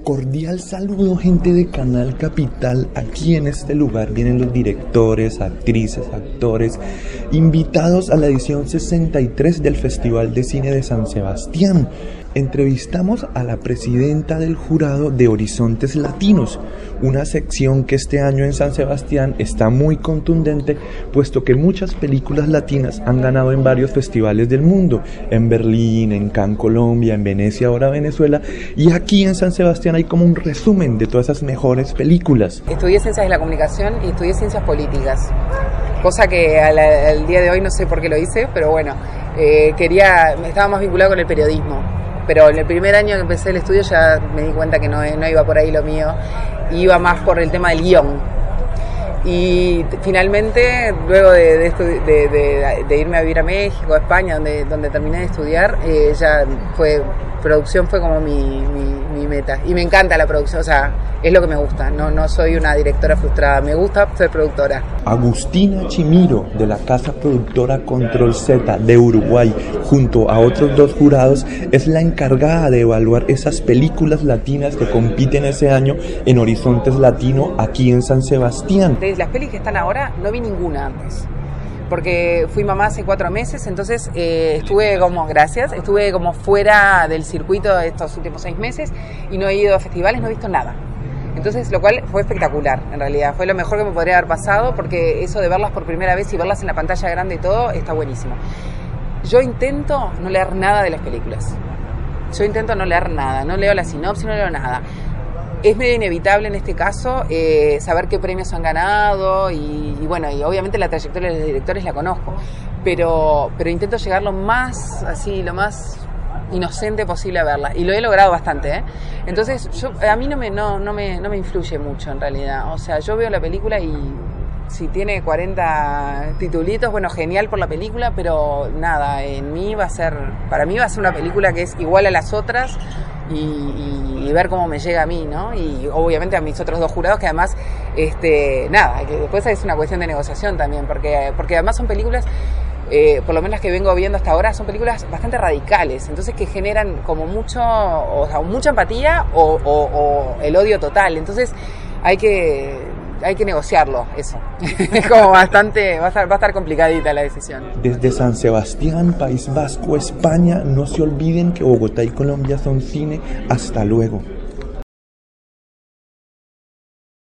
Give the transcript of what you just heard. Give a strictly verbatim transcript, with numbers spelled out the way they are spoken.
Cordial saludo, gente de Canal Capital. Aquí en este lugar vienen los directores, actrices, actores invitados a la edición sesenta y tres del Festival de Cine de San Sebastián. Entrevistamos a la presidenta del jurado de Horizontes Latinos, una sección que este año en San Sebastián está muy contundente, puesto que muchas películas latinas han ganado en varios festivales del mundo, en Berlín, en Cannes, Colombia, en Venecia, ahora Venezuela, y aquí en San Sebastián hay como un resumen de todas esas mejores películas. Estudié Ciencias de la Comunicación y estudié Ciencias Políticas, cosa que al, al día de hoy no sé por qué lo hice, pero bueno, eh, quería, estaba más vinculado con el periodismo. Pero en el primer año que empecé el estudio ya me di cuenta que no, no iba por ahí lo mío, iba más por el tema del guión. Y finalmente, luego de, de, de, de, de irme a vivir a México, a España, donde, donde terminé de estudiar, eh, ya fue, producción fue como mi, mi, mi meta. Y me encanta la producción, o sea, es lo que me gusta, no, no soy una directora frustrada, me gusta ser productora. Agustina Chimiro, de la casa productora Control Z de Uruguay, junto a otros dos jurados, es la encargada de evaluar esas películas latinas que compiten ese año en Horizontes Latino aquí en San Sebastián. De las pelis que están ahora, no vi ninguna antes, porque fui mamá hace cuatro meses, entonces eh, estuve como, gracias, estuve como fuera del circuito de estos últimos seis meses y no he ido a festivales, no he visto nada. Entonces, lo cual fue espectacular, en realidad, fue lo mejor que me podría haber pasado, porque eso de verlas por primera vez y verlas en la pantalla grande y todo, está buenísimo. Yo intento no leer nada de las películas, yo intento no leer nada, no leo la sinopsis, no leo nada. Es medio inevitable en este caso eh, saber qué premios han ganado y, y bueno, y obviamente la trayectoria de los directores la conozco, pero, pero intento llegar lo más, así, lo más inocente posible a verla, y lo he logrado bastante, ¿eh? Entonces yo, a mí no me, no, no, me, no me influye mucho en realidad, o sea, yo veo la película y si tiene cuarenta titulitos, bueno, genial por la película, pero nada, en mí va a ser, para mí va a ser una película que es igual a las otras y, y, y ver cómo me llega a mí, ¿no? Y obviamente a mis otros dos jurados, que además, este, nada, que después es una cuestión de negociación también, porque, porque además son películas, Eh, por lo menos las que vengo viendo hasta ahora, son películas bastante radicales, entonces que generan como mucho, o sea, mucha empatía o, o, o el odio total, entonces hay que, hay que negociarlo, eso. Es como bastante, va a estar, va a estar complicadita la decisión. Desde San Sebastián, País Vasco, España, no se olviden que Bogotá y Colombia son cine. Hasta luego.